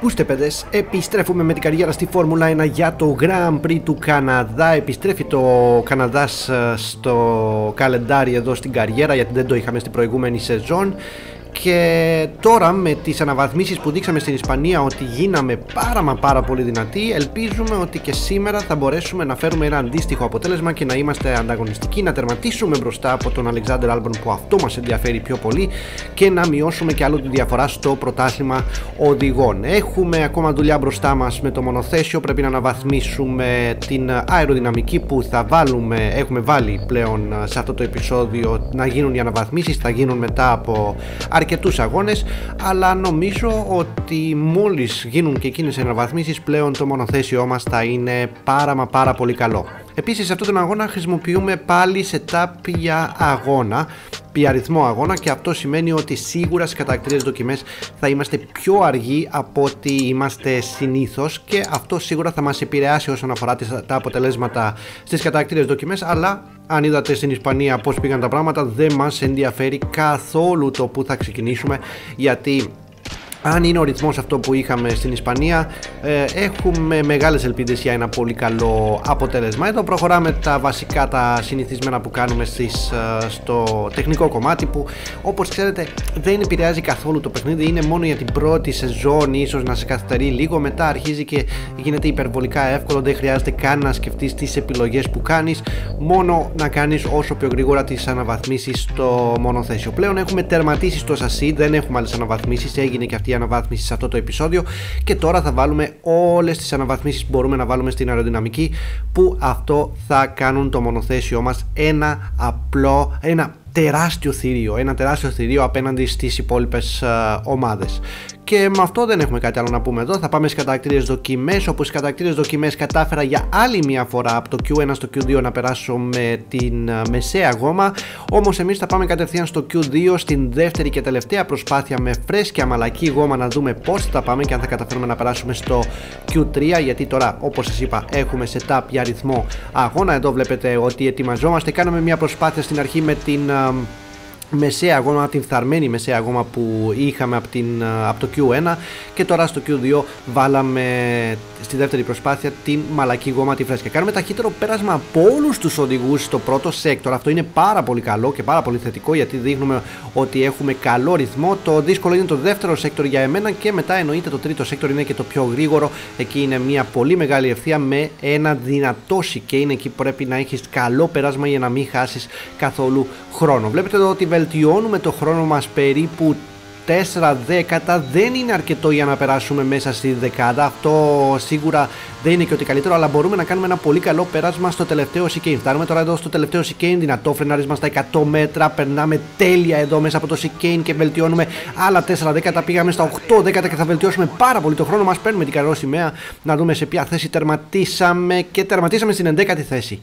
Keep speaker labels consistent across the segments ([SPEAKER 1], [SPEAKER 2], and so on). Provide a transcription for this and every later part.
[SPEAKER 1] Ακούστε παιδες, επιστρέφουμε με την καριέρα στη Φόρμουλα 1 για το Grand Prix του Καναδά. Επιστρέφει το Καναδάς στο καλεντάρι εδώ στην καριέρα, γιατί δεν το είχαμε στην προηγούμενη σεζόν. Και τώρα με τις αναβαθμίσεις που δείξαμε στην Ισπανία ότι γίναμε πάρα πολύ δυνατοί, ελπίζουμε ότι και σήμερα θα μπορέσουμε να φέρουμε ένα αντίστοιχο αποτέλεσμα και να είμαστε ανταγωνιστικοί, να τερματίσουμε μπροστά από τον Αλεξάνδερ Άλμπον, που αυτό μας ενδιαφέρει πιο πολύ, και να μειώσουμε και άλλο τη διαφορά στο πρωτάθλημα οδηγών. Έχουμε ακόμα δουλειά μπροστά μας με το μονοθέσιο, πρέπει να αναβαθμίσουμε την αεροδυναμική που θα βάλουμε, έχουμε βάλει πλέον σε αυτό το επεισόδιο να γίνουν οι αναβαθμίσεις, θα γίνουν μετά από αρκετούς αγώνες, αλλά νομίζω ότι μόλις γίνουν και εκείνες οι αναβαθμίσεις πλέον το μονοθέσιό μας θα είναι πάρα πολύ καλό. Επίσης σε αυτόν τον αγώνα χρησιμοποιούμε πάλι setup για αγώνα, για αριθμό αγώνα, και αυτό σημαίνει ότι σίγουρα στις καταρακτήριες δοκιμές θα είμαστε πιο αργοί από ό,τι είμαστε συνήθως, και αυτό σίγουρα θα μας επηρεάσει όσον αφορά τα αποτελέσματα στις καταρακτήριες δοκιμές. Αλλά αν είδατε στην Ισπανία πώς πήγαν τα πράγματα, δεν μας ενδιαφέρει καθόλου το που θα ξεκινήσουμε, γιατί αν είναι ο ρυθμός αυτό που είχαμε στην Ισπανία, έχουμε μεγάλες ελπίδες για ένα πολύ καλό αποτέλεσμα. Εδώ προχωράμε τα βασικά, τα συνηθισμένα που κάνουμε στο τεχνικό κομμάτι, που όπως ξέρετε δεν επηρεάζει καθόλου το παιχνίδι, είναι μόνο για την πρώτη σεζόν, ίσως να σε καθυστερεί λίγο, μετά αρχίζει και γίνεται υπερβολικά εύκολο, δεν χρειάζεται καν να σκεφτείς τις επιλογές που κάνεις, μόνο να κάνεις όσο πιο γρήγορα τις αναβαθμίσεις στο μονοθέσιο. Πλέον έχουμε τερματίσει στο σασί, δεν έχουμε άλλες αναβαθμίσεις, έγινε και αυτή η αναβάθμιση σε αυτό το επεισόδιο, και τώρα θα βάλουμε όλες τις αναβαθμίσεις που μπορούμε να βάλουμε στην αεροδυναμική, που αυτό θα κάνουν το μονοθέσιό μας ένα τεράστιο θηρίο απέναντι στις υπόλοιπες ομάδες. Και με αυτό δεν έχουμε κάτι άλλο να πούμε εδώ. Θα πάμε στις καταρακτήριες δοκιμές, όπου στις καταρακτήριες δοκιμές κατάφερα για άλλη μια φορά από το Q1 στο Q2 να περάσω με την μεσαία γόμα. Όμως εμείς θα πάμε κατευθείαν στο Q2, στην δεύτερη και τελευταία προσπάθεια, με φρέσκια μαλακή γόμα, να δούμε πώς θα πάμε και αν θα καταφέρουμε να περάσουμε στο Q3, γιατί τώρα όπως σας είπα έχουμε setup για αριθμό αγώνα. Εδώ βλέπετε ότι ετοιμαζόμαστε, κάναμε μια προσπάθεια στην αρχή με την μεσαία γόμα, την φθαρμένη μεσαία γόμα που είχαμε από το Q1, και τώρα στο Q2 βάλαμε στη δεύτερη προσπάθεια την μαλακή γόμα, τη φρέσκια. Κάνουμε ταχύτερο πέρασμα από όλους τους οδηγούς στο πρώτο σέκτορ. Αυτό είναι πάρα πολύ καλό και πάρα πολύ θετικό, γιατί δείχνουμε ότι έχουμε καλό ρυθμό. Το δύσκολο είναι το δεύτερο σέκτορ για εμένα, και μετά εννοείται το τρίτο σέκτορ είναι και το πιο γρήγορο. Εκεί είναι μια πολύ μεγάλη ευθεία με ένα δυνατό chicane, εκεί πρέπει να έχεις καλό πέρασμα για να μην χάσεις καθόλου χρόνο. Βλέπετε εδώ ότι βελτιώνουμε το χρόνο μας περίπου 4 δέκατα, δεν είναι αρκετό για να περάσουμε μέσα στη δεκάδα, αυτό σίγουρα δεν είναι και ότι καλύτερο, αλλά μπορούμε να κάνουμε ένα πολύ καλό πέρασμα στο τελευταίο chicane. Φτάνουμε τώρα εδώ στο τελευταίο chicane, δυνατό φρενάρισμα στα 100 μέτρα, περνάμε τέλεια εδώ μέσα από το chicane και βελτιώνουμε άλλα 4 δέκατα, πήγαμε στα 8 δέκατα και θα βελτιώσουμε πάρα πολύ το χρόνο μας. Παίρνουμε την καρό σημαία, να δούμε σε ποια θέση τερματίσαμε, και τερματίσαμε στην 11η θέση.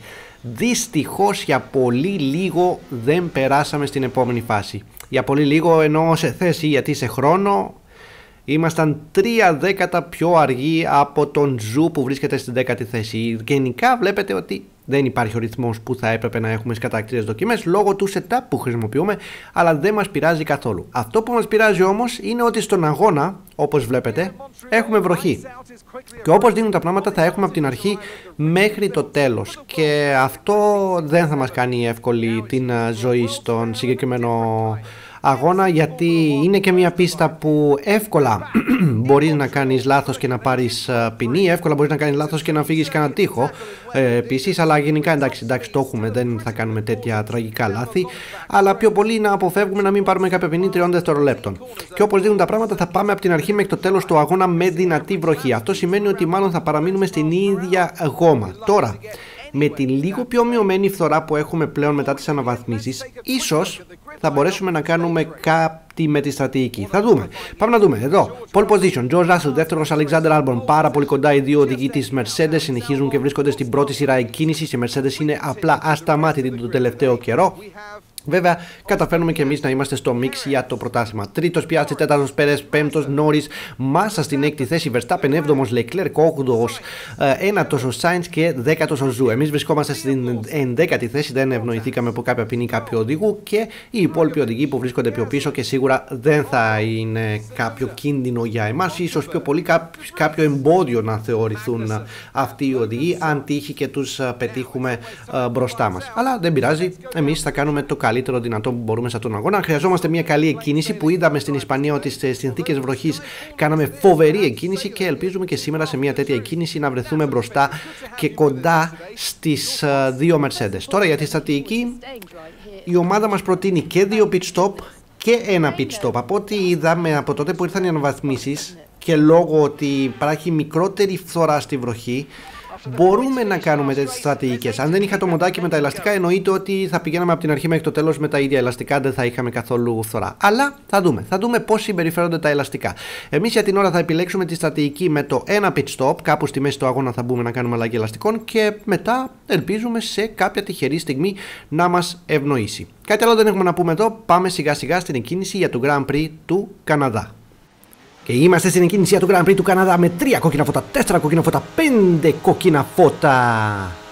[SPEAKER 1] Δυστυχώς για πολύ λίγο δεν περάσαμε στην επόμενη φάση. Για πολύ λίγο εννοώ σε θέση, γιατί σε χρόνο ήμασταν 3 δέκατα πιο αργοί από τον Ζου που βρίσκεται στην 10η θέση. Γενικά βλέπετε ότι δεν υπάρχει ο ρυθμός που θα έπρεπε να έχουμε στις καταρακτήριες δοκιμές λόγω του setup που χρησιμοποιούμε, αλλά δεν μας πειράζει καθόλου. Αυτό που μας πειράζει όμως είναι ότι στον αγώνα, όπως βλέπετε, έχουμε βροχή. Και όπως δίνουν τα πράγματα θα έχουμε από την αρχή μέχρι το τέλος. Και αυτό δεν θα μας κάνει εύκολη την ζωή στον συγκεκριμένο αγώνα, γιατί είναι και μια πίστα που εύκολα μπορείς να κάνεις λάθος και να πάρεις ποινή, εύκολα μπορείς να κάνεις λάθος και να φύγεις κανένα τοίχο επίσης, αλλά γενικά εντάξει το έχουμε, δεν θα κάνουμε τέτοια τραγικά λάθη, αλλά πιο πολύ να αποφεύγουμε να μην πάρουμε κάποια ποινή 3 δευτερολέπτων. Και όπως δίνουν τα πράγματα θα πάμε από την αρχή μέχρι το τέλος του αγώνα με δυνατή βροχή. Αυτό σημαίνει ότι μάλλον θα παραμείνουμε στην ίδια γόμα. Τώρα, με τη λίγο πιο μειωμένη φθορά που έχουμε πλέον μετά τις αναβαθμίσεις, ίσως θα μπορέσουμε να κάνουμε κάτι με τη στρατηγική. Θα δούμε. Πάμε να δούμε. Εδώ, pole position, George Russell, δεύτερος Alexander Albon. Πάρα πολύ κοντά οι δύο οδηγοί της Mercedes. Συνεχίζουν και βρίσκονται στην πρώτη σειρά εκκίνησης. Η Mercedes είναι απλά ασταμάτητη τον τελευταίο καιρό. Βέβαια, καταφέρνουμε και εμείς να είμαστε στο μίξ για το πρωτάθλημα. Τρίτος Πιάστρι, τέταρτος Πέρες, πέμπτος Νόρις, Μάσα στην έκτη θέση, Verstappen έβδομος, Leclerc όγδοος, ένατος ο Sainz και δέκατος ο Ζου. Εμείς βρισκόμαστε στην 11η θέση, δεν ευνοηθήκαμε από κάποια ποινή κάποιου οδηγού και οι υπόλοιποι οδηγοί που βρίσκονται πιο πίσω και σίγουρα δεν θα είναι κάποιο κίνδυνο για εμάς, ίσως πιο πολύ κάποιο εμπόδιο να θεωρηθούν αυτοί οι οδηγοί αν τύχει και τους πετύχουμε μπροστά μας. Αλλά δεν πειράζει, εμείς θα κάνουμε το καλύτερο δυνατό που μπορούμε σε αυτόν τον αγώνα. Χρειαζόμαστε μια καλή εκκίνηση που είδαμε στην Ισπανία ότι σε συνθήκες βροχής κάναμε φοβερή εκκίνηση και ελπίζουμε και σήμερα σε μια τέτοια εκκίνηση να βρεθούμε μπροστά και κοντά στις δύο Mercedes. Τώρα για τη στρατηγική, η ομάδα μας προτείνει και δύο pit stop και ένα pit stop. Από ό,τι είδαμε από τότε που ήρθαν οι αναβαθμίσεις και λόγω ότι υπάρχει μικρότερη φθορά στη βροχή, μπορούμε να κάνουμε τέτοιες στρατηγικές. Αν δεν είχα το μοντάκι με τα ελαστικά, εννοείται ότι θα πηγαίναμε από την αρχή μέχρι το τέλος με τα ίδια ελαστικά, δεν θα είχαμε καθόλου φθορά. Αλλά θα δούμε πώς συμπεριφέρονται τα ελαστικά. Εμείς για την ώρα θα επιλέξουμε τη στρατηγική με το ένα pit stop, κάπου στη μέση του αγώνα θα μπούμε να κάνουμε αλλαγή ελαστικών και μετά ελπίζουμε σε κάποια τυχερή στιγμή να μας ευνοήσει. Κάτι άλλο δεν έχουμε να πούμε εδώ, πάμε σιγά σιγά στην εκκίνηση για το Grand Prix του Καναδά. Και είμαστε στην εκκίνηση για το Grand Prix του Καναδά με 3 κόκκινα φώτα, 4 κόκκινα φώτα, 5 κόκκινα φώτα.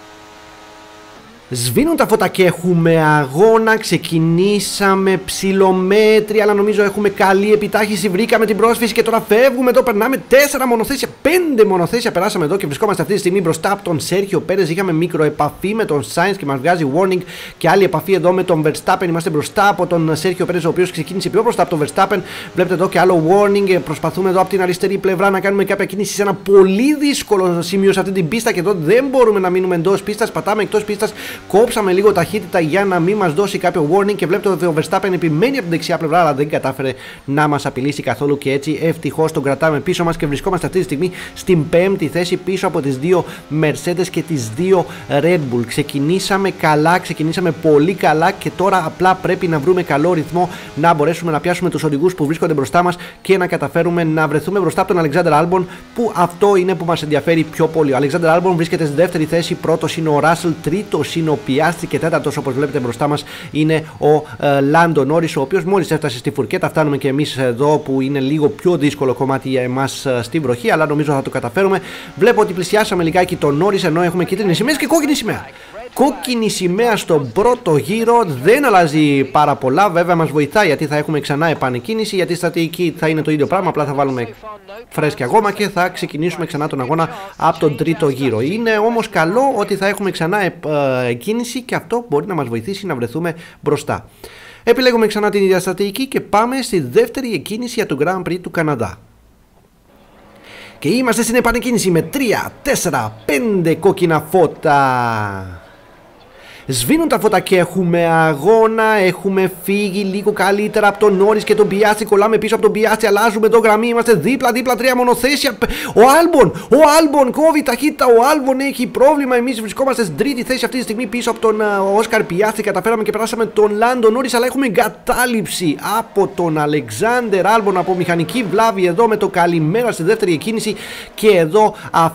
[SPEAKER 1] Σβήνουν τα φώτα και έχουμε αγώνα, ξεκινήσαμε ψιλομέτρια, αλλά νομίζω έχουμε καλή επιτάχυση, βρήκαμε την πρόσφυση και τώρα φεύγουμε εδώ, περνάμε 4 μονοθέσια, 5 μονοθέσια περάσαμε εδώ και βρισκόμαστε αυτή τη στιγμή μπροστά από τον Σέρχιο Πέρες, είχαμε μικροεπαφή με τον Sainz και μας βγάζει warning και άλλη επαφή εδώ με τον Verstappen, είμαστε μπροστά από τον Σέρχιο Πέρες ο οποίος ξεκίνησε πιο μπροστά από τον Verstappen, βλέπετε εδώ και άλλο warning, προσπαθούμε εδώ από την αριστερή πλευρά να κάνουμε κάποια κίνηση σε ένα πολύ δύσκολο σημείο σε αυτή την πίστα και εδώ δεν μπορούμε να μείνουμε εντός πίστας, πατάμε εκτός πίστας. Κόψαμε λίγο ταχύτητα για να μην μας δώσει κάποιο warning και βλέπετε ότι ο Verstappen επιμένει από την δεξιά πλευρά, αλλά δεν κατάφερε να μας απειλήσει καθόλου και έτσι ευτυχώς τον κρατάμε πίσω μας και βρισκόμαστε αυτή τη στιγμή στην πέμπτη θέση πίσω από τις δύο Mercedes και τις δύο Red Bull. Ξεκινήσαμε καλά, ξεκινήσαμε πολύ καλά και τώρα απλά πρέπει να βρούμε καλό ρυθμό να μπορέσουμε να πιάσουμε τους οδηγούς που βρίσκονται μπροστά μας και να καταφέρουμε να βρεθούμε μπροστά από τον Alexander Albon, που αυτό είναι που μας ενδιαφέρει πιο πολύ. Ο Alexander Albon βρίσκεται στη δεύτερη θέση, πρώτος είναι ο Russell, τρίτος είναι ο Πιάστρι και τέταρτος, όπως βλέπετε μπροστά μας, είναι ο Λάντο Νόρις, ο οποίος μόλις έφτασε στη φουρκέτα. Φτάνουμε και εμείς εδώ που είναι λίγο πιο δύσκολο κομμάτι για εμάς στη βροχή, αλλά νομίζω θα το καταφέρουμε. Βλέπω ότι πλησιάσαμε λιγάκι τον Νόρις, ενώ έχουμε κίτρινες σημαίες και κόκκινη σημαία. Κόκκινη σημαία στον πρώτο γύρο, δεν αλλάζει πάρα πολλά. Βέβαια μας βοηθάει γιατί θα έχουμε ξανά επανεκκίνηση, γιατί η στρατηγική θα είναι το ίδιο πράγμα, απλά θα βάλουμε φρέσκια γόμα και θα ξεκινήσουμε ξανά τον αγώνα από τον τρίτο γύρο. Είναι όμως καλό ότι θα έχουμε ξανά εκκίνηση και αυτό μπορεί να μας βοηθήσει να βρεθούμε μπροστά. Επιλέγουμε ξανά την ίδια στρατηγική και πάμε στη δεύτερη εκκίνηση για το Grand Prix του Καναδά. Και είμαστε στην επανεκκίνηση με 3, 4, 5 κόκκινα φώτα. Σβήνουν τα φώτα και έχουμε αγώνα, έχουμε φύγει λίγο καλύτερα από τον Νόρις και τον Πιάστρι, κολλάμε πίσω από τον Πιάστρι, αλλάζουμε εδώ γραμμή, είμαστε δίπλα, τρία μονοθέσια. Ο Άλμπον κόβει ταχύτητα, ο Άλμπον έχει πρόβλημα, εμείς βρισκόμαστε στην τρίτη θέση αυτή τη στιγμή πίσω από τον Όσκαρ Πιάστρι, καταφέραμε και περάσαμε τον Λάντο Νόρις, αλλά έχουμε εγκατάλειψη από τον Αλεξάντερ Άλμπον από μηχανική βλάβη εδώ με το καλημέρα στη δεύτερη εκκίνηση και εδώ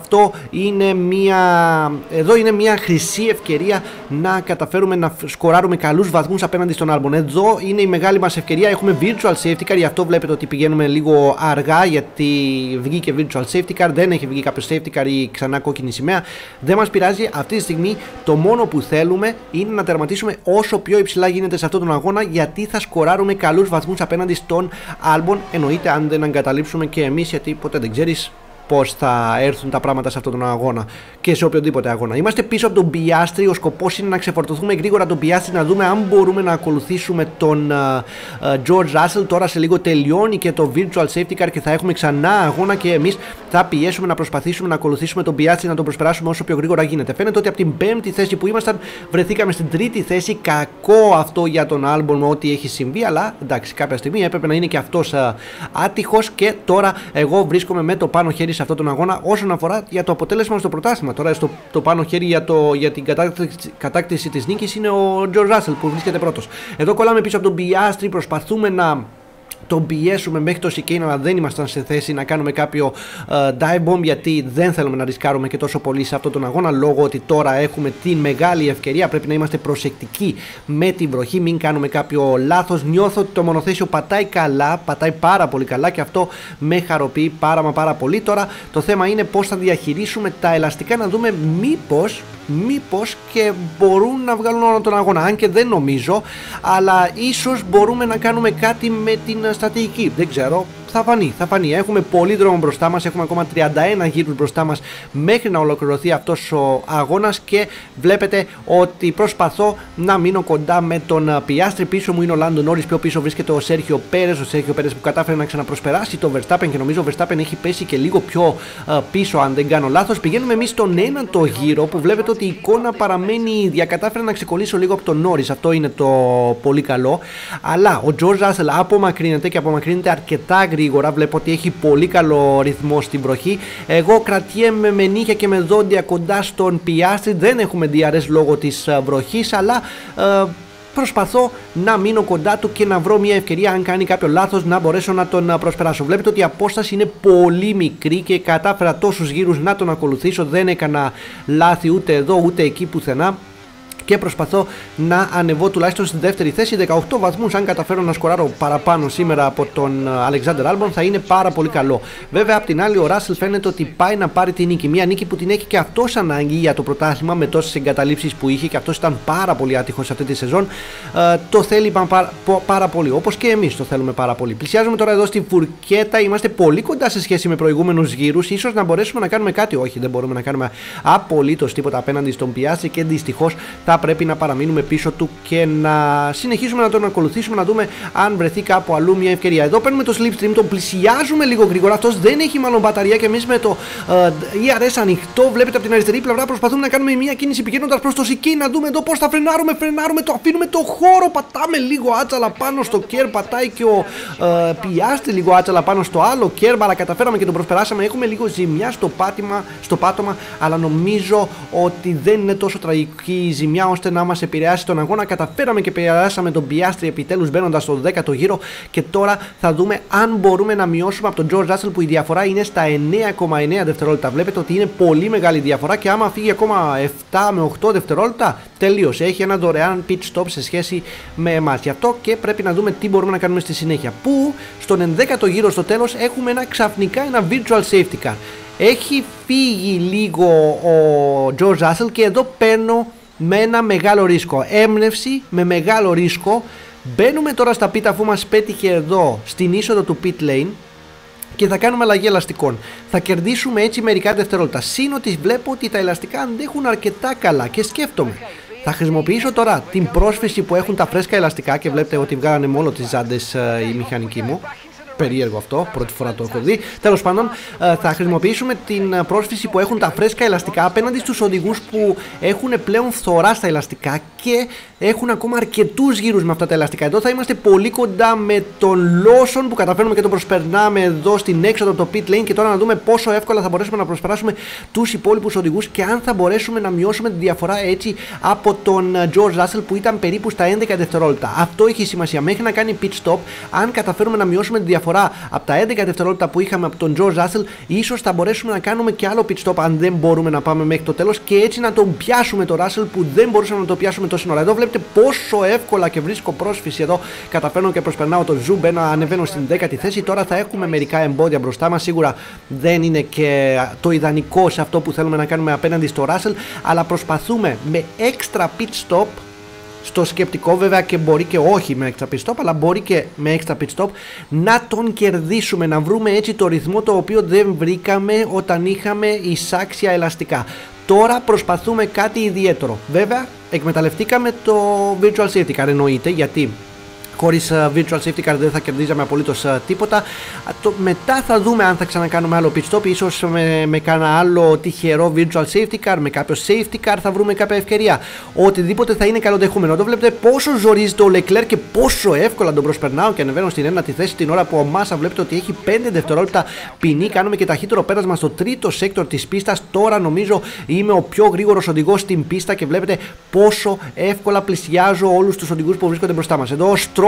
[SPEAKER 1] είναι μια χρυσή ευκαιρία να καταφέρουμε να σκοράρουμε καλούς βαθμούς απέναντι στον Άλμπον. Εδώ είναι η μεγάλη μας ευκαιρία. Έχουμε virtual safety car, γι' αυτό βλέπετε ότι πηγαίνουμε λίγο αργά, γιατί βγήκε virtual safety car, δεν έχει βγει κάποιο safety car ή ξανά κόκκινη σημαία. Δεν μας πειράζει. Αυτή τη στιγμή το μόνο που θέλουμε είναι να τερματίσουμε όσο πιο υψηλά γίνεται σε αυτόν τον αγώνα, γιατί θα σκοράρουμε καλούς βαθμούς απέναντι στον Άλμπον. Εννοείται αν δεν εγκαταλείψουμε και εμείς, γιατί ποτέ δεν ξέρεις πώς θα έρθουν τα πράγματα σε αυτόν τον αγώνα και σε οποιοδήποτε αγώνα. Είμαστε πίσω από τον Πιάστρι. Ο σκοπός είναι να ξεφορτωθούμε γρήγορα τον Πιάστρι, να δούμε αν μπορούμε να ακολουθήσουμε τον George Russell. Τώρα σε λίγο τελειώνει και το virtual safety car και θα έχουμε ξανά αγώνα και εμείς θα πιέσουμε να προσπαθήσουμε να ακολουθήσουμε τον Πιάστρι, να τον προσπεράσουμε όσο πιο γρήγορα γίνεται. Φαίνεται ότι από την πέμπτη θέση που ήμασταν βρεθήκαμε στην τρίτη θέση. Κακό αυτό για τον Άλμπον με ό,τι έχει συμβεί, αλλά εντάξει, κάποια στιγμή έπρεπε να είναι και αυτός άτυχος και τώρα εγώ βρίσκομαι με το πάνω χέρι σε αυτόν τον αγώνα όσον αφορά για το αποτέλεσμα στο πρωτάθλημα. Τώρα το πάνω χέρι για την κατάκτηση της νίκης είναι ο George Russell που βρίσκεται πρώτος. Εδώ κολλάμε πίσω από τον Πιάστρι, προσπαθούμε να τον πιέσουμε μέχρι το chicane, αλλά δεν ήμασταν σε θέση να κάνουμε κάποιο dive bomb, γιατί δεν θέλουμε να ρισκάρουμε και τόσο πολύ σε αυτόν τον αγώνα, λόγω ότι τώρα έχουμε την μεγάλη ευκαιρία. Πρέπει να είμαστε προσεκτικοί με την βροχή, μην κάνουμε κάποιο λάθος. Νιώθω ότι το μονοθέσιο πατάει καλά, πατάει πάρα πολύ καλά και αυτό με χαροποιεί πάρα πολύ. Τώρα το θέμα είναι πώς θα διαχειρίσουμε τα ελαστικά, να δούμε μήπως και μπορούν να βγάλουν όλο τον αγώνα, αν και δεν νομίζω, αλλά ίσως μπορούμε να κάνουμε κάτι με την στρατηγική, δεν ξέρω. Θα φανεί. Έχουμε πολύ δρόμο μπροστά μας. Έχουμε ακόμα 31 γύρους μπροστά μας μέχρι να ολοκληρωθεί αυτός ο αγώνας. Και βλέπετε ότι προσπαθώ να μείνω κοντά με τον Πιάστρη. Πίσω μου είναι ο Λάντο Νόρις. Πιο πίσω βρίσκεται ο Σέρχιο Πέρες. Ο Σέρχιο Πέρες που κατάφερε να ξαναπροσπεράσει το Verstappen. Και νομίζω ο Verstappen έχει πέσει και λίγο πιο πίσω, αν δεν κάνω λάθος. Πηγαίνουμε εμείς στον ένατο γύρο, που βλέπετε ότι η εικόνα παραμένει ίδια. Κατάφερε να ξεκολλήσω λίγο από τον Νόρις. Αυτό είναι το πολύ καλό. Αλλά ο George Russell απομακρύνεται και απομακρύνεται αρκετά γρήγορα. Βλέπω ότι έχει πολύ καλό ρυθμό στην βροχή. Εγώ κρατιέμαι με νύχια και με δόντια κοντά στον Πιάστρη. Δεν έχουμε DRS λόγω της βροχής, αλλά προσπαθώ να μείνω κοντά του και να βρω μια ευκαιρία, αν κάνει κάποιο λάθος, να μπορέσω να τον προσπεράσω. Βλέπετε ότι η απόσταση είναι πολύ μικρή και κατάφερα τόσους γύρους να τον ακολουθήσω. Δεν έκανα λάθη ούτε εδώ ούτε εκεί πουθενά. Και προσπαθώ να ανεβώ τουλάχιστον στη δεύτερη θέση. 18 βαθμούς, αν καταφέρω να σκοράρω παραπάνω σήμερα από τον Αλεξάνδερ Άλμπον, θα είναι πάρα πολύ καλό. Βέβαια, απ' την άλλη, ο Ράσελ φαίνεται ότι πάει να πάρει τη νίκη. Μια νίκη που την έχει και αυτός ανάγκη για το πρωτάθλημα, με τόσες εγκαταλείψεις που είχε, και αυτός ήταν πάρα πολύ άτυχος αυτή τη σεζόν. Το θέλει πάρα πολύ, όπως και εμείς το θέλουμε πάρα πολύ. Πλησιάζουμε τώρα εδώ στη φουρκέτα. Είμαστε πολύ κοντά σε σχέση με προηγούμενους γύρους. Ίσως να μπορέσουμε να κάνουμε κάτι. Όχι, δεν μπορούμε να κάνουμε απολύτως τίποτα απέναντι στον Πιάστρη και δυστυχώς θα πρέπει να παραμείνουμε πίσω του και να συνεχίσουμε να τον ακολουθήσουμε, να δούμε αν βρεθεί κάπου αλλού μια ευκαιρία. Εδώ παίρνουμε το slipstream, τον πλησιάζουμε λίγο γρήγορα. Αυτός δεν έχει μάλλον μπαταρία και εμείς με το ERS ανοιχτό, βλέπετε από την αριστερή πλευρά, προσπαθούμε να κάνουμε μια κίνηση πηγαίνοντας προς το chicane, να δούμε εδώ πώς θα φρενάρουμε, το αφήνουμε το χώρο, πατάμε λίγο άτσαλα πάνω στο κέρ, πατάει και ο Πιάστρη λίγο άτσαλα πάνω στο άλλο κέρ, αλλά καταφέραμε και τον προσπεράσαμε. Έχουμε λίγο ζημιά στο πάτωμα, αλλά νομίζω ότι δεν είναι τόσο τραγική η ζημιά ώστε να μας επηρεάσει τον αγώνα. Καταφέραμε και επηρεάσαμε τον Πιάστρη επιτέλους μπαίνοντας στο 10ο γύρο, και τώρα θα δούμε αν μπορούμε να μειώσουμε από τον George Russell, που η διαφορά είναι στα 9,9 δευτερόλεπτα. Βλέπετε ότι είναι πολύ μεγάλη διαφορά, και άμα φύγει ακόμα 7 με 8 δευτερόλεπτα, τελείωσε. Έχει ένα δωρεάν pit stop σε σχέση με εμάς. Γι' αυτό και πρέπει να δούμε τι μπορούμε να κάνουμε στη συνέχεια. Που στον 11ο γύρο στο τέλος έχουμε ξαφνικά ένα virtual safety car. Έχει φύγει λίγο ο George Russell και εδώ παίρνω με ένα μεγάλο ρίσκο. Έμπνευση με μεγάλο ρίσκο. Μπαίνουμε τώρα στα pit αφού μας πέτυχε εδώ στην είσοδο του pit lane και θα κάνουμε αλλαγή ελαστικών. Θα κερδίσουμε έτσι μερικά δευτερόλεπτα. Συν ότι βλέπω ότι τα ελαστικά αντέχουν αρκετά καλά και σκέφτομαι, θα χρησιμοποιήσω τώρα την πρόσφυση που έχουν τα φρέσκα ελαστικά, και βλέπετε ότι βγάλανε μόνο τις ζάντες οι μηχανικοί μου. Περίεργο αυτό, πρώτη φορά το έχω δει. Τέλος πάντων, θα χρησιμοποιήσουμε την πρόσφυση που έχουν τα φρέσκα ελαστικά απέναντι στους οδηγούς που έχουν πλέον φθορά στα ελαστικά και έχουν ακόμα αρκετούς γύρους με αυτά τα ελαστικά. Εδώ θα είμαστε πολύ κοντά με τον Lawson που καταφέρνουμε και τον προσπερνάμε εδώ στην έξοδο από το pit lane, και τώρα να δούμε πόσο εύκολα θα μπορέσουμε να προσπεράσουμε τους υπόλοιπους οδηγούς και αν θα μπορέσουμε να μειώσουμε τη διαφορά έτσι από τον George Russell που ήταν περίπου στα 11 δευτερόλεπτα. Αυτό έχει σημασία μέχρι να κάνει pit stop. Αν καταφέρουμε να μειώσουμε τη διαφορά από τα 11 δευτερόλεπτα που είχαμε από τον George Russell, ίσως θα μπορέσουμε να κάνουμε και άλλο pit stop αν δεν μπορούμε να πάμε μέχρι το τέλος, και έτσι να τον πιάσουμε το Russell που δεν μπορούσαμε να το πιάσουμε τόση ώρα. Εδώ βλέπετε πόσο εύκολα, και βρίσκω πρόσφυση εδώ, καταφέρνω και προσπερνάω το Zoom, ανεβαίνω στην 10η θέση. Τώρα θα έχουμε μερικά εμπόδια μπροστά μας. Σίγουρα δεν είναι και το ιδανικό σε αυτό που θέλουμε να κάνουμε απέναντι στο Russell, αλλά προσπαθούμε με extra pit stop. Στο σκεπτικό βέβαια, και μπορεί και όχι με extra pit stop, αλλά μπορεί και με extra pit stop να τον κερδίσουμε, να βρούμε έτσι το ρυθμό το οποίο δεν βρήκαμε όταν είχαμε εισάξια ελαστικά. Τώρα προσπαθούμε κάτι ιδιαίτερο. Βέβαια εκμεταλλευτήκαμε το virtual safety car, εννοείται, γιατί χωρίς virtual safety car δεν θα κερδίζαμε απολύτως τίποτα. Μετά θα δούμε αν θα ξανακάνουμε άλλο pit stop, ίσως με κάνα άλλο τυχερό virtual safety car, με κάποιο safety car θα βρούμε κάποια ευκαιρία. Οτιδήποτε θα είναι καλοδεχούμενο. Εδώ βλέπετε πόσο ζορίζεται ο Leclerc και πόσο εύκολα τον προσπερνάω και ανεβαίνω στην 1η θέση, την ώρα που ο Massa βλέπετε ότι έχει 5 δευτερόλεπτα ποινή. Κάνουμε και ταχύτερο πέρασμα στο τρίτο sector της πίστας. Τώρα νομίζω είμαι ο πιο γρήγορος οδηγός στην πίστα και βλέπετε πόσο εύκολα πλησιάζω όλους τους οδηγούς που βρίσκονται μπροστά μας. Εδώ ο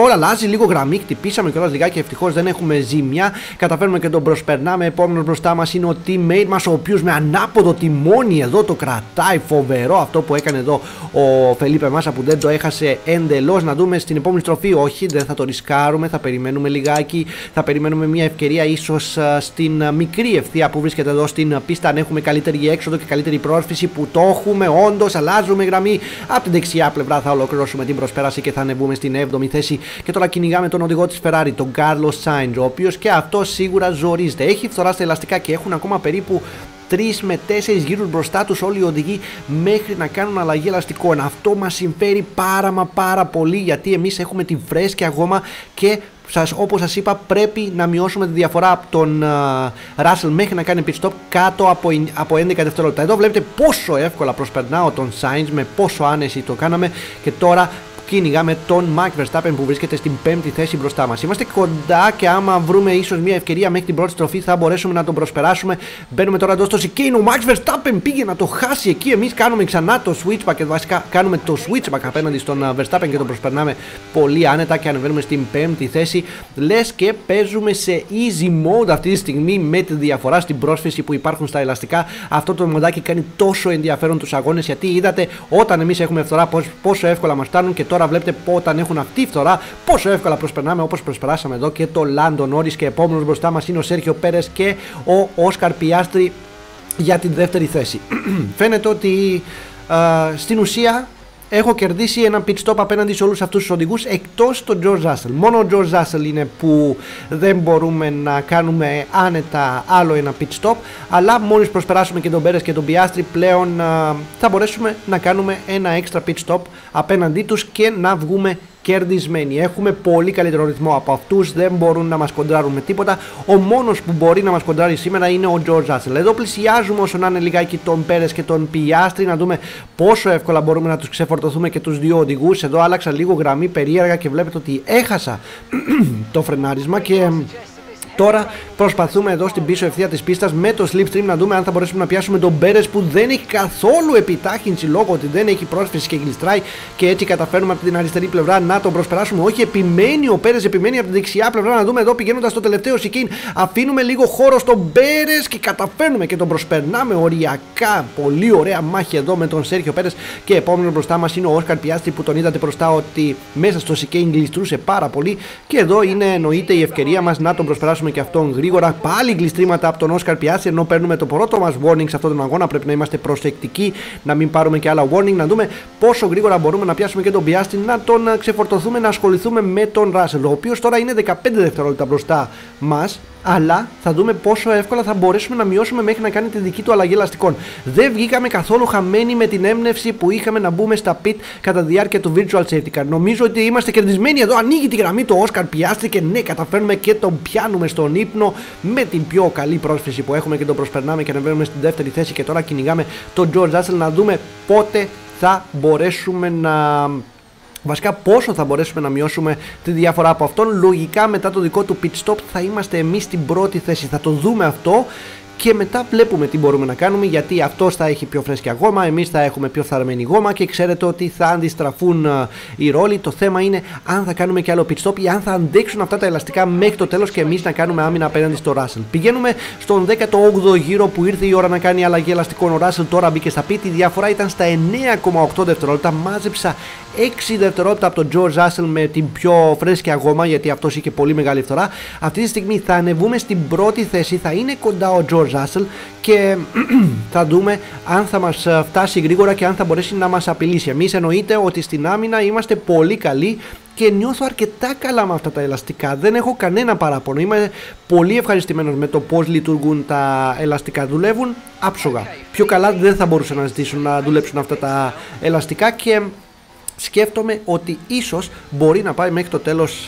[SPEAKER 1] τώρα αλλάζει λίγο γραμμή, χτυπήσαμε κιόλας λιγάκι, ευτυχώς δεν έχουμε ζημιά. Καταφέρνουμε και τον προσπερνάμε. Επόμενος μπροστά μας είναι ο teammate μας, ο οποίος με ανάποδο τιμόνι εδώ το κρατάει. Φοβερό αυτό που έκανε εδώ ο Φελίπε Μάσα, που δεν το έχασε εντελώς. Να δούμε στην επόμενη στροφή. Όχι, δεν θα το ρισκάρουμε, θα περιμένουμε λιγάκι. Θα περιμένουμε μια ευκαιρία ίσως στην μικρή ευθεία που βρίσκεται εδώ στην πίστα, αν έχουμε καλύτερη έξοδο και καλύτερη πρόσφυση, που το έχουμε όντως. Αλλάζουμε γραμμή από την δεξιά πλευρά, θα ολοκληρώσουμε την προσπέραση και θα ανεβούμε στην 7η θέση. Και τώρα κυνηγάμε τον οδηγό της Ferrari, τον Carlos Sainz, ο οποίος και αυτό σίγουρα ζορίζεται. Έχει φθορά στα ελαστικά και έχουν ακόμα περίπου 3 με 4 γύρους μπροστά τους όλοι οι οδηγοί μέχρι να κάνουν αλλαγή ελαστικών. Αυτό μας συμφέρει πάρα πολύ, γιατί εμείς έχουμε την φρέσκια γόμα και όπως σας είπα, πρέπει να μειώσουμε τη διαφορά από τον Russell μέχρι να κάνει pit stop κάτω από 11 δευτερόλεπτα. Εδώ βλέπετε πόσο εύκολα προσπερνάω τον Sainz, με πόσο άνεση το κάναμε, και τώρα κυνηγάμε τον Max Verstappen που βρίσκεται στην 5η θέση μπροστά μας. Είμαστε κοντά και άμα βρούμε ίσως μια ευκαιρία μέχρι την πρώτη στροφή θα μπορέσουμε να τον προσπεράσουμε. Μπαίνουμε τώρα εδώ στο chicane, ο Max Verstappen πήγε να το χάσει εκεί. Εμείς κάνουμε ξανά το switchback και βασικά κάνουμε το switchback απέναντι στον Verstappen και τον προσπερνάμε πολύ άνετα και ανεβαίνουμε στην 5η θέση. Λες και παίζουμε σε easy mode αυτή τη στιγμή, με τη διαφορά στην πρόσφυση που υπάρχουν στα ελαστικά. Αυτό το μοντάκι κάνει τόσο ενδιαφέρον τους αγώνες, γιατί είδατε όταν εμείς έχουμε φθορά πόσο εύκολα μας φτάνουν, και τώρα βλέπετε όταν έχουν αυτή φθορά πόσο εύκολα προσπερνάμε, όπως προσπεράσαμε εδώ και το Lando Norris. Και επόμενος μπροστά μας είναι ο Σέρχιο Πέρες και ο Όσκαρ Πιάστρι για την δεύτερη θέση. Φαίνεται ότι στην ουσία έχω κερδίσει ένα pit stop απέναντι σε όλους αυτούς τους οδηγούς, εκτός τον George Russell. Μόνο ο George Russell είναι που δεν μπορούμε να κάνουμε άνετα άλλο ένα pit stop, αλλά μόλις προσπεράσουμε και τον Πέρες και τον Πιάστρι πλέον θα μπορέσουμε να κάνουμε ένα extra pit stop απέναντί τους και να βγούμε κερδισμένοι. Έχουμε πολύ καλύτερο ρυθμό από αυτούς, δεν μπορούν να μας κοντράρουν με τίποτα. Ο μόνος που μπορεί να μας κοντράρει σήμερα είναι ο George Russell. Εδώ πλησιάζουμε όσο να είναι λιγάκι τον Πέρες και τον Πιάστρι, να δούμε πόσο εύκολα μπορούμε να τους ξεφορτωθούμε και τους δύο οδηγούς. Εδώ άλλαξα λίγο γραμμή περίεργα και βλέπετε ότι έχασα το φρενάρισμα και τώρα προσπαθούμε εδώ στην πίσω ευθεία της πίστας με το slipstream να δούμε αν θα μπορέσουμε να πιάσουμε τον Πέρες, που δεν έχει καθόλου επιτάχυνση λόγω ότι δεν έχει πρόσφυση και γλιστράει, και έτσι καταφέρνουμε από την αριστερή πλευρά να τον προσπεράσουμε. Όχι, επιμένει ο Πέρες, επιμένει από την δεξιά πλευρά. Να δούμε εδώ πηγαίνοντας στο τελευταίο chicane. Αφήνουμε λίγο χώρο στον Πέρες και καταφέρνουμε και τον προσπερνάμε οριακά. Πολύ ωραία μάχη εδώ με τον Σέρχιο Πέρες. Και επόμενο μπροστά μας είναι ο Όσκαρ Πιάστρι, που τον είδατε μπροστά ότι μέσα στο chicane γλιστρούσε πάρα πολύ. Και εδώ είναι εννοείται η ευκαιρία μας να τον προσπεράσουμε και αυτόν γρήγορα. Πάλι γλιστρήματα από τον Όσκαρ Πιάστρι, ενώ παίρνουμε το πρώτο μας warning σε αυτόν τον αγώνα. Πρέπει να είμαστε προσεκτικοί να μην πάρουμε και άλλα warning. Να δούμε πόσο γρήγορα μπορούμε να πιάσουμε και τον Πιάστρι, να τον ξεφορτωθούμε, να ασχοληθούμε με τον Ράσελ, ο οποίος τώρα είναι 15 δευτερόλεπτα μπροστά μας. Αλλά θα δούμε πόσο εύκολα θα μπορέσουμε να μειώσουμε μέχρι να κάνει τη δική του αλλαγή ελαστικών. Δεν βγήκαμε καθόλου χαμένοι με την έμπνευση που είχαμε να μπούμε στα pit κατά τη διάρκεια του virtual safety car. Νομίζω ότι είμαστε κερδισμένοι εδώ. Ανοίγει τη γραμμή του Όσκαρ Πιάστρι και ναι, καταφέρνουμε και τον πιάνουμε στον ύπνο με την πιο καλή πρόσφυση που έχουμε και τον προσπερνάμε και ανεβαίνουμε στην δεύτερη θέση. Και τώρα κυνηγάμε τον George Russell να δούμε πότε θα μπορέσουμε να. Βασικά πόσο θα μπορέσουμε να μειώσουμε τη διαφορά από αυτόν. Λογικά μετά το δικό του pit stop θα είμαστε εμείς στην πρώτη θέση. Θα το δούμε αυτό και μετά βλέπουμε τι μπορούμε να κάνουμε, γιατί αυτός θα έχει πιο φρέσκια γόμα, εμείς θα έχουμε πιο φθαρμένη γόμα και ξέρετε ότι θα αντιστραφούν οι ρόλοι. Το θέμα είναι αν θα κάνουμε και άλλο pit stop ή αν θα αντέξουν αυτά τα ελαστικά μέχρι το τέλος και εμείς να κάνουμε άμυνα απέναντι στο Russell. Πηγαίνουμε στον 18ο γύρο που ήρθε η ώρα να κάνει αλλαγή ελαστικών. Ο Russell τώρα μπήκε στα pit, η διαφορά ήταν στα 9,8 δευτερόλεπτα. Μάζεψα 6 δευτερόλεπτα από τον George Russell με την πιο φρέσκια γόμα, γιατί αυτός είχε πολύ μεγάλη φθορά. Αυτή τη στιγμή θα ανεβούμε στην πρώτη θέση, θα είναι κοντά ο George Russell και θα δούμε αν θα μας φτάσει γρήγορα και αν θα μπορέσει να μας απειλήσει. Εμείς εννοείται ότι στην άμυνα είμαστε πολύ καλοί και νιώθω αρκετά καλά με αυτά τα ελαστικά. Δεν έχω κανένα παράπονο. Είμαι πολύ ευχαριστημένος με το πώς λειτουργούν τα ελαστικά. Δουλεύουν άψογα. Πιο καλά δεν θα μπορούσαν να ζητήσουν να δουλέψουν αυτά τα ελαστικά και σκέφτομαι ότι ίσως μπορεί να πάει μέχρι το τέλος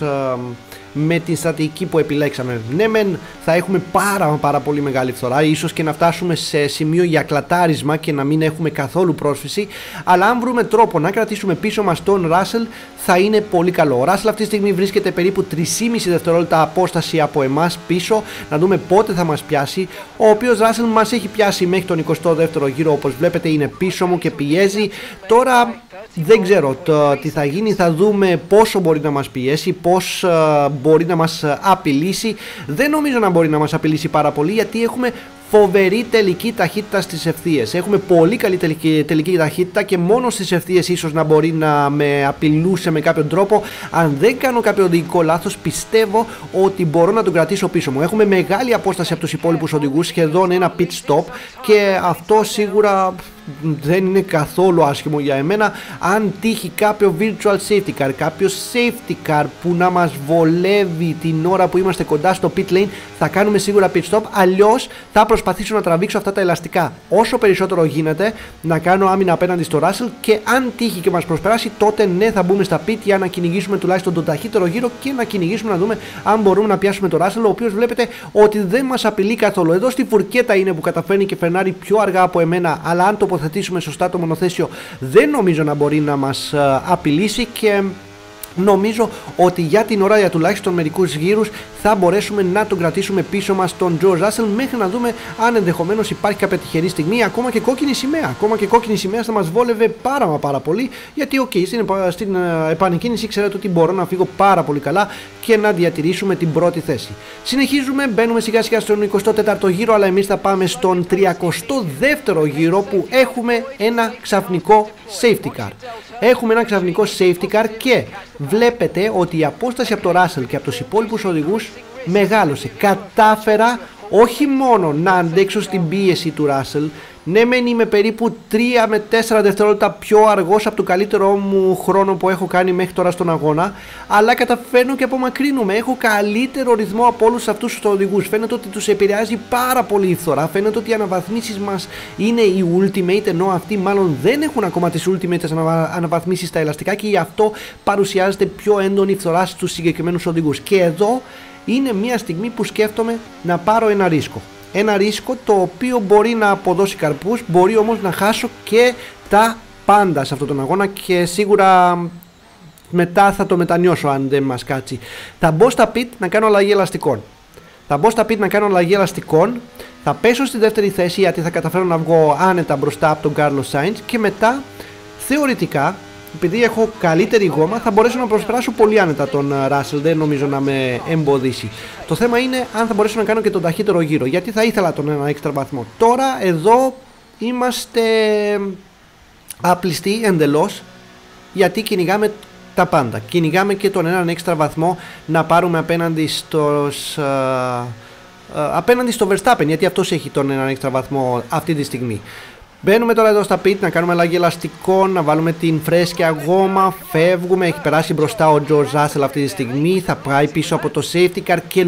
[SPEAKER 1] με την στρατηγική που επιλέξαμε. Ναι μεν θα έχουμε πάρα πολύ μεγάλη φθορά, ίσως και να φτάσουμε σε σημείο για κλατάρισμα και να μην έχουμε καθόλου πρόσφυση, αλλά αν βρούμε τρόπο να κρατήσουμε πίσω μας τον Russell θα είναι πολύ καλό. Ο Russell αυτή τη στιγμή βρίσκεται περίπου 3,5 δευτερόλεπτα απόσταση από εμάς πίσω, να δούμε πότε θα μας πιάσει. Ο οποίος Russell μας έχει πιάσει μέχρι τον 22ο γύρο, όπως βλέπετε είναι πίσω μου και πιέζει. Τώρα δεν ξέρω τι θα γίνει, θα δούμε πόσο μπορεί να μας πιέσει, πώς μπορεί να μας απειλήσει. Δεν νομίζω να μπορεί να μας απειλήσει πάρα πολύ, γιατί έχουμε φοβερή τελική ταχύτητα στις ευθείες. Έχουμε πολύ καλή τελική ταχύτητα και μόνο στις ευθείες ίσως να μπορεί να με απειλούσε με κάποιον τρόπο. Αν δεν κάνω κάποιο οδηγικό λάθος, πιστεύω ότι μπορώ να τον κρατήσω πίσω μου. Έχουμε μεγάλη απόσταση από τους υπόλοιπους οδηγούς, σχεδόν ένα pit stop, και αυτό σίγουρα δεν είναι καθόλου άσχημο για εμένα. Αν τύχει κάποιο virtual safety car, κάποιο safety car που να μας βολεύει την ώρα που είμαστε κοντά στο pit lane, θα κάνουμε σίγουρα pit stop. Αλλιώς θα προσπαθήσω να τραβήξω αυτά τα ελαστικά όσο περισσότερο γίνεται, να κάνω άμυνα απέναντι στο Russell, και αν τύχει και μας προσπεράσει, τότε ναι, θα μπούμε στα pit για να κυνηγήσουμε τουλάχιστον τον ταχύτερο γύρο και να κυνηγήσουμε να δούμε αν μπορούμε να πιάσουμε τον Russell, ο οποίος βλέπετε ότι δεν μας απειλεί καθόλου. Εδώ στη φουρκέτα είναι που καταφέρνει και φρενάρει πιο αργά από εμένα, αλλά αν τοποθετήσουμε σωστά το μονοθέσιο, δεν νομίζω να μπορεί να μας απειλήσει, και νομίζω ότι για την ώρα, για τουλάχιστον μερικούς γύρους, θα μπορέσουμε να τον κρατήσουμε πίσω μας τον George Russell, μέχρι να δούμε αν ενδεχομένως υπάρχει κάποια τυχερή στιγμή. Ακόμα και κόκκινη σημαία. Ακόμα και κόκκινη σημαία θα μας βόλευε πάρα πολύ, γιατί στην επανεκκίνηση ξέρετε ότι μπορώ να φύγω πάρα πολύ καλά και να διατηρήσουμε την πρώτη θέση. Συνεχίζουμε, μπαίνουμε σιγά σιγά στον 24ο γύρο, αλλά εμείς θα πάμε στον 32ο γύρο, που έχουμε ένα ξαφνικό safety car. Έχουμε ένα ξαφνικό safety car και βλέπετε ότι η απόσταση από το Russell και από τους υπόλοιπους οδηγούς μεγάλωσε. Κατάφερα όχι μόνο να αντέξω στην πίεση του Russell, ναι μεν είμαι περίπου 3 με 4 δευτερόλεπτα πιο αργός από το καλύτερό μου χρόνο που έχω κάνει μέχρι τώρα στον αγώνα, αλλά καταφέρνω και απομακρύνουμε. Έχω καλύτερο ρυθμό από όλους αυτούς τους οδηγούς. Φαίνεται ότι τους επηρεάζει πάρα πολύ η φθορά. Φαίνεται ότι οι αναβαθμίσεις μας είναι οι ultimate, ενώ αυτοί μάλλον δεν έχουν ακόμα τις ultimate αναβαθμίσεις στα ελαστικά, και γι' αυτό παρουσιάζεται πιο έντονη φθορά στους συγκεκριμένους οδηγούς. Και εδώ είναι μια στιγμή που σκέφτομαι να πάρω ένα ρίσκο. Ένα ρίσκο το οποίο μπορεί να αποδώσει καρπούς, μπορεί όμως να χάσω και τα πάντα σε αυτόν τον αγώνα, και σίγουρα μετά θα το μετανιώσω αν δεν μας κάτσει. Θα μπω στα pit να κάνω αλλαγή ελαστικών. Θα πέσω στη δεύτερη θέση, γιατί θα καταφέρω να βγω άνετα μπροστά από τον Carlos Sainz, και μετά θεωρητικά, επειδή έχω καλύτερη γόμα, θα μπορέσω να προσπεράσω πολύ άνετα τον Russell. Δεν νομίζω να με εμποδίσει. Το θέμα είναι αν θα μπορέσω να κάνω και τον ταχύτερο γύρο, γιατί θα ήθελα τον ένα έξτρα βαθμό. Τώρα εδώ είμαστε άπλιστοι εντελώς, γιατί κυνηγάμε τα πάντα. Κυνηγάμε και τον έναν έξτρα βαθμό να πάρουμε απέναντι στο Verstappen, γιατί αυτός έχει τον έναν έξτρα βαθμό αυτή τη στιγμή. Μπαίνουμε τώρα εδώ στα pit να κάνουμε αλλαγή ελαστικών, να βάλουμε την φρέσκια γόμα, φεύγουμε, έχει περάσει μπροστά ο George Russell αυτή τη στιγμή, θα πάει πίσω από το safety car, και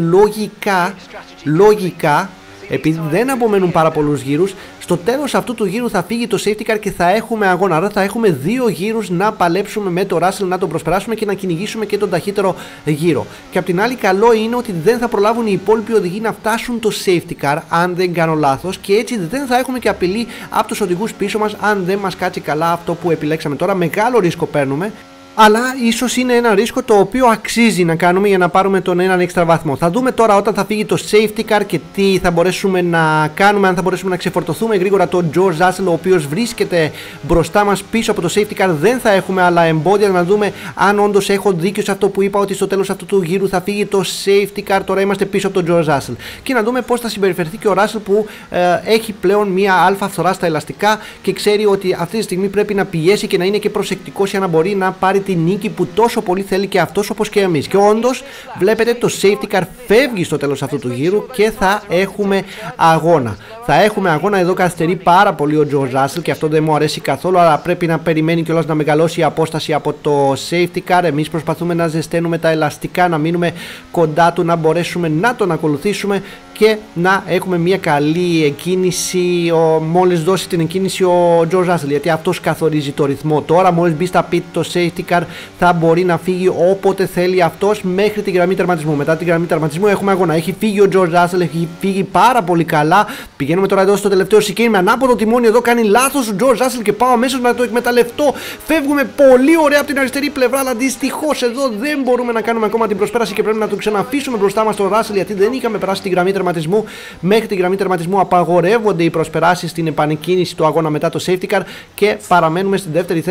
[SPEAKER 1] λογικά, επειδή δεν απομένουν πάρα πολλούς γύρους, στο τέλος αυτού του γύρου θα φύγει το safety car και θα έχουμε αγώνα. Άρα θα έχουμε 2 γύρους να παλέψουμε με το Russell, να τον προσπεράσουμε και να κυνηγήσουμε και τον ταχύτερο γύρο. Και απ' την άλλη, καλό είναι ότι δεν θα προλάβουν οι υπόλοιποι οδηγοί να φτάσουν το safety car, αν δεν κάνω λάθος, και έτσι δεν θα έχουμε και απειλή από τους οδηγούς πίσω μας, αν δεν μας κάτσει καλά αυτό που επιλέξαμε τώρα. Μεγάλο ρίσκο παίρνουμε, αλλά ίσως είναι ένα ρίσκο το οποίο αξίζει να κάνουμε για να πάρουμε τον έναν έξτρα βαθμό. Θα δούμε τώρα όταν θα φύγει το safety car και τι θα μπορέσουμε να κάνουμε, αν θα μπορέσουμε να ξεφορτωθούμε γρήγορα τον George Russell, ο οποίος βρίσκεται μπροστά μας πίσω από το safety car. Δεν θα έχουμε άλλα εμπόδια, να δούμε αν όντως έχω δίκιο σε αυτό που είπα, ότι στο τέλος αυτού του γύρου θα φύγει το safety car. Τώρα είμαστε πίσω από τον George Russell και να δούμε πώς θα συμπεριφερθεί και ο Russell, που έχει πλέον μία αλφα φθορά στα ελαστικά και ξέρει ότι αυτή τη στιγμή πρέπει να πιέσει και να είναι και προσεκτικός για να μπορεί να πάρει τη νίκη που τόσο πολύ θέλει και αυτός, όπως και εμείς. Και όντως βλέπετε το safety car φεύγει στο τέλος αυτού του γύρου και θα έχουμε αγώνα. Εδώ καθυστερεί πάρα πολύ ο George Russell και αυτό δεν μου αρέσει καθόλου, αλλά πρέπει να περιμένει κιόλας να μεγαλώσει η απόσταση από το safety car. Εμείς προσπαθούμε να ζεσταίνουμε τα ελαστικά, να μείνουμε κοντά του, να μπορέσουμε να τον ακολουθήσουμε και να έχουμε μια καλή εκκίνηση μόλις δώσει την εκκίνηση ο George Russell, γιατί αυτός καθορίζει το ρυθμό. Τώρα μόλις μπει στα pit το safety car θα μπορεί να φύγει όποτε θέλει αυτός μέχρι την γραμμή τερματισμού. Μετά την γραμμή τερματισμού έχουμε αγώνα. Έχει φύγει ο George Russell, έχει φύγει πάρα πολύ καλά. Πηγαίνουμε τώρα εδώ στο τελευταίο chicane με ανάποδο τιμόνι. Εδώ κάνει λάθος ο George Russell και πάω αμέσως να το εκμεταλλευτώ. Φεύγουμε πολύ ωραία από την αριστερή πλευρά, αλλά δυστυχώς εδώ δεν μπορούμε να κάνουμε ακόμα την προσπέραση και πρέπει να το ξαναφήσουμε μπροστά μας τον Russell, γιατί δεν είχαμε περάσει την γραμμή τερματισμού. Μέχρι τη γραμμή τερματισμού απαγορεύονται οι προσπεράσεις στην επανεκκίνηση του αγώνα μετά το safety car και παραμένουμε στην δεύτερη θέση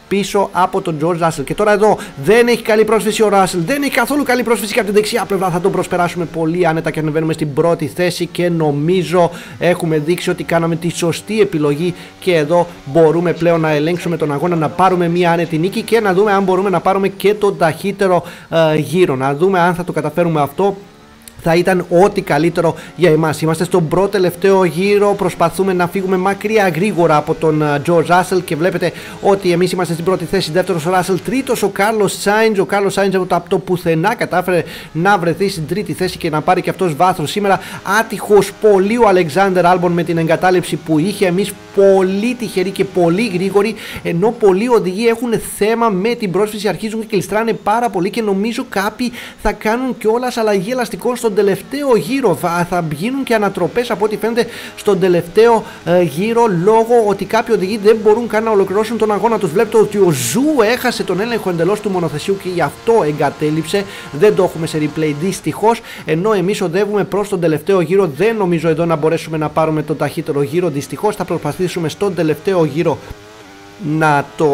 [SPEAKER 1] πίσω από τον George Russell. Και τώρα εδώ δεν έχει καλή πρόσφυση ο Russell, δεν έχει καθόλου καλή πρόσφυση και από την δεξιά πλευρά. Θα τον προσπεράσουμε πολύ άνετα και ανεβαίνουμε στην πρώτη θέση και νομίζω έχουμε δείξει ότι κάναμε τη σωστή επιλογή και εδώ μπορούμε πλέον να ελέγξουμε τον αγώνα, να πάρουμε μια άνετη νίκη και να δούμε αν μπορούμε να πάρουμε και τον ταχύτερο γύρο. Να δούμε αν θα το καταφέρουμε αυτό. Θα ήταν ό,τι καλύτερο για εμάς. Είμαστε στον πρώτο τελευταίο γύρο, προσπαθούμε να φύγουμε μακριά γρήγορα από τον George Russell και βλέπετε ότι εμείς είμαστε στην πρώτη θέση, δεύτερος ο Russell, τρίτος ο Carlos Sainz. Ο Carlos Sainz από το πουθενά κατάφερε να βρεθεί στην τρίτη θέση και να πάρει και αυτός βάθος σήμερα. Άτυχος πολύ ο Alexander Albon με την εγκατάλειψη που είχε, εμείς πολύ τυχεροί και πολύ γρήγοροι, ενώ πολλοί οδηγοί έχουν θέμα με την πρόσφυση, αρχίζουν και κλειστράνε πάρα πολύ και νομίζω κάποιοι θα κάνουν κιόλας αλλαγή ελαστικών στον τελευταίο γύρο. Θα γίνουν και ανατροπές από ό,τι φαίνεται στον τελευταίο γύρο, λόγω ότι κάποιοι οδηγοί δεν μπορούν καν να ολοκληρώσουν τον αγώνα τους. Βλέπετε ότι ο Ζου έχασε τον έλεγχο εντελώς του μονοθεσιού και γι' αυτό εγκατέλειψε. Δεν το έχουμε σε replay δυστυχώς, ενώ εμείς οδεύουμε προς τον τελευταίο γύρο. Δεν νομίζω εδώ να μπορέσουμε να πάρουμε τον ταχύτερο γύρο. Δυστυχώς θα προσπαθήσουμε στον τελευταίο γύρο να το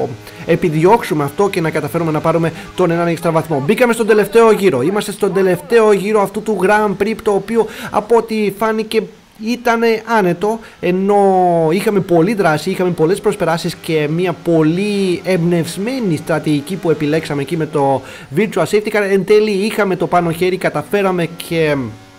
[SPEAKER 1] επιδιώξουμε αυτό και να καταφέρουμε να πάρουμε τον έναν έξτρα βαθμό. Μπήκαμε στον τελευταίο γύρο. Είμαστε στον τελευταίο γύρο αυτού του Grand Prix, το οποίο από ό,τι φάνηκε ήταν άνετο, ενώ είχαμε πολλή δράση, είχαμε πολλές προσπεράσεις και μια πολύ εμπνευσμένη στρατηγική που επιλέξαμε εκεί με το Virtual Safety Car. Εν τέλει είχαμε το πάνω χέρι, καταφέραμε και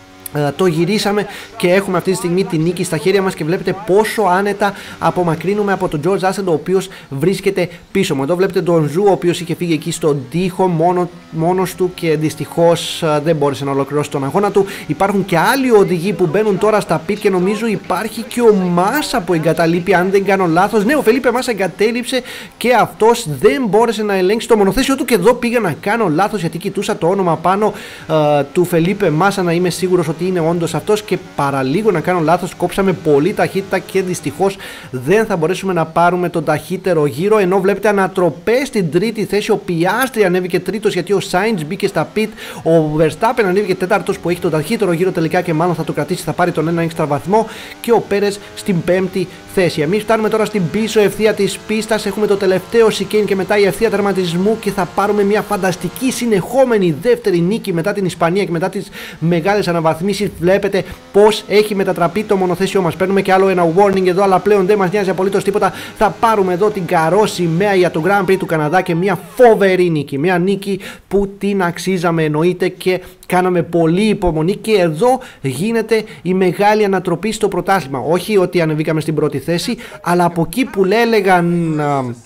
[SPEAKER 1] το γυρίσαμε και έχουμε αυτή τη στιγμή τη νίκη στα χέρια μας και βλέπετε πόσο άνετα απομακρύνουμε από τον George Russell, ο οποίος βρίσκεται πίσω μου. Εδώ βλέπετε τον Ζου, ο οποίος είχε φύγει εκεί στον τοίχο μόνος του και δυστυχώς δεν μπόρεσε να ολοκληρώσει τον αγώνα του. Υπάρχουν και άλλοι οδηγοί που μπαίνουν τώρα στα pit και νομίζω υπάρχει και ο Μάσα που εγκαταλείπει, αν δεν κάνω λάθος. Ναι, ο Φελίπε Μάσα εγκατέλειψε και αυτός δεν μπόρεσε να ελέγξει το μονοθέσιο του και εδώ πήγα να κάνω λάθος γιατί κοιτούσα το όνομα πάνω του Φελίπε Μάσα να είμαι σίγουρος ότι είναι όντως αυτός και παραλίγο να κάνω λάθος, κόψαμε πολύ ταχύτητα και δυστυχώς δεν θα μπορέσουμε να πάρουμε τον ταχύτερο γύρο, ενώ βλέπετε ανατροπές στην τρίτη θέση. Ο Πιάστρι ανέβηκε τρίτος γιατί ο Sainz μπήκε στα pit, ο Verstappen ανέβηκε τέταρτος που έχει τον ταχύτερο γύρο τελικά και μάλλον θα το κρατήσει, θα πάρει τον ένα έξτρα βαθμό, και ο Πέρες στην πέμπτη θέση. Εμείς φτάνουμε τώρα στην πίσω ευθεία της πίστας, έχουμε το τελευταίο chicane και μετά η ευθεία τερματισμού και θα πάρουμε μια φανταστική συνεχόμενη δεύτερη νίκη μετά την Ισπανία και μετά τις μεγάλες αναβαθμίσεις. Βλέπετε πως έχει μετατραπεί το μονοθέσιό μας. Παίρνουμε και άλλο ένα warning εδώ, αλλά πλέον δεν μας νοιάζει απολύτως τίποτα. Θα πάρουμε εδώ την καρό σημαία για το Grand Prix του Καναδά και μια φοβερή νίκη. Μια νίκη που την αξίζαμε εννοείται και κάναμε πολύ υπομονή, και εδώ γίνεται η μεγάλη ανατροπή στο πρωτάθλημα. Όχι ότι ανεβήκαμε στην πρώτη θέση, αλλά από εκεί που έλεγαν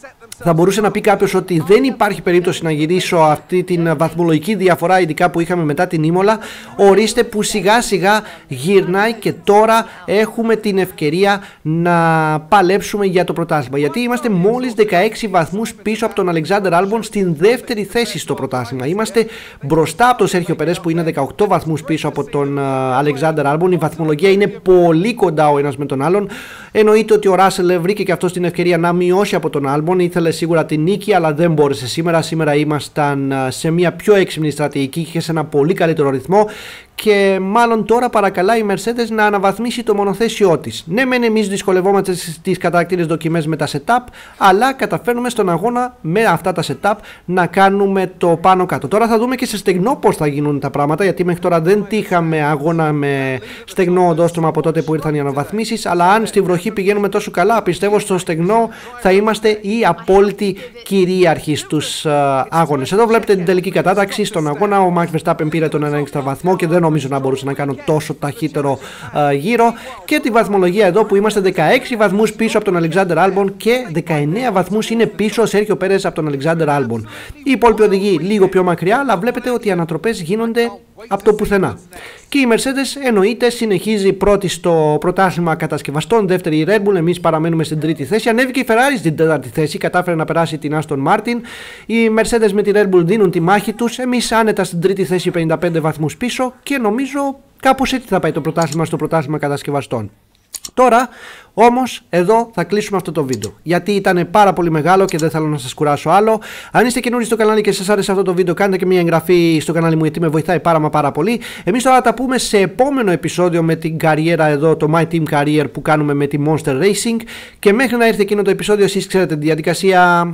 [SPEAKER 1] θα μπορούσε να πει κάποιος ότι δεν υπάρχει περίπτωση να γυρίσω αυτή την βαθμολογική διαφορά, ειδικά που είχαμε μετά την Ήμολα, ορίστε που σιγά σιγά γυρνάει και τώρα έχουμε την ευκαιρία να παλέψουμε για το πρωτάθλημα, γιατί είμαστε μόλις 16 βαθμούς πίσω από τον Alexander Albon στην δεύτερη θέση στο πρωτάθλημα. Είμαστε μπροστά από τον Σέρχιο Περές που είναι 18 βαθμούς πίσω από τον Alexander Albon. Η βαθμολογία είναι πολύ κοντά ο ένας με τον άλλον. Εννοείται ότι ο Russell βρήκε και αυτό την ευκαιρία να μειώσει από τον Albon, ήθελε σίγουρα την νίκη αλλά δεν μπόρεσε σήμερα. Σήμερα ήμασταν σε μια πιο έξυπνη στρατηγική και σε ένα πολύ καλύτερο ρυθμό, και μάλλον τώρα παρακαλάει η Mercedes να αναβαθμίσει το μονοθέσιό της. Ναι, μεν εμείς δυσκολευόμαστε στις καταρακτήρες δοκιμές με τα setup, αλλά καταφέρνουμε στον αγώνα με αυτά τα setup να κάνουμε το πάνω κάτω. Τώρα θα δούμε και σε στεγνό πώς θα γίνουν τα πράγματα, γιατί μέχρι τώρα δεν τύχαμε αγώνα με στεγνό οδόστρωμα από τότε που ήρθαν οι αναβαθμίσεις, αλλά αν στη βροχή πηγαίνουμε τόσο καλά, πιστεύω στο στεγνό θα είμαστε οι απόλυτοι κυρίαρχοι στους αγώνες. Εδώ βλέπετε την τελική κατάταξη στον αγώνα. Ο Max Verstappen πήρε τον ένα έξτρα βαθμό και δεν νομίζω να μπορούσε να κάνω τόσο ταχύτερο γύρο, και τη βαθμολογία εδώ που είμαστε 16 βαθμούς πίσω από τον Alexander Albon και 19 βαθμούς είναι πίσω ο Σέρχιο Πέρες από τον Alexander Albon. Οι υπόλοιποι οδηγοί λίγο πιο μακριά, αλλά βλέπετε ότι οι ανατροπές γίνονται από το πουθενά. Και η Mercedes εννοείται συνεχίζει πρώτη στο πρωτάθλημα κατασκευαστών, δεύτερη η Red Bull, εμείς παραμένουμε στην τρίτη θέση. Ανέβηκε η Ferrari στην τέταρτη θέση, κατάφερε να περάσει την Aston Martin. Οι Mercedes με τη Red Bull δίνουν τη μάχη τους, εμείς άνετα στην τρίτη θέση 55 βαθμούς πίσω, και νομίζω κάπως έτσι θα πάει το πρωτάθλημα στο πρωτάθλημα κατασκευαστών. Τώρα όμως εδώ θα κλείσουμε αυτό το βίντεο, γιατί ήταν πάρα πολύ μεγάλο και δεν θέλω να σας κουράσω άλλο. Αν είστε καινούριοι στο κανάλι και σας άρεσε αυτό το βίντεο, κάντε και μια εγγραφή στο κανάλι μου, γιατί με βοηθάει πάρα πολύ. Εμείς τώρα τα πούμε σε επόμενο επεισόδιο με την καριέρα εδώ, το My Team Career που κάνουμε με τη Monster Racing, και μέχρι να έρθει εκείνο το επεισόδιο εσείς ξέρετε τη διαδικασία.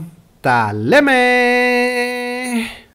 [SPEAKER 1] Τα λέμε!